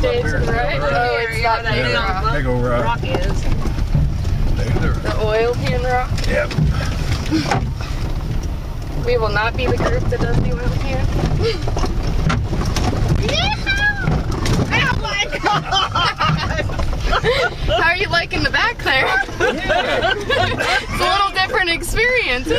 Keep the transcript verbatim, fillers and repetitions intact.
Stay to the right. Oh, it's not that big rock. Big old rock. Rock is. The oil pan rock. Yep. We will not be the group that does the oil pan. Oh my god! How are you liking the back there? Yeah. It's a little different experience.